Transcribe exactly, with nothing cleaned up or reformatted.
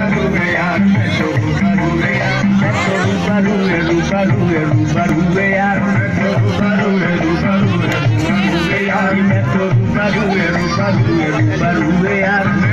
रूबरू यार मैं तो रूबरू यार मैं तो रूबरू रूबरू रूबरू यार मैं तो रूबरू रूबरू रूबरू यार मैं तो रूबरू रूबरू रूबरू यार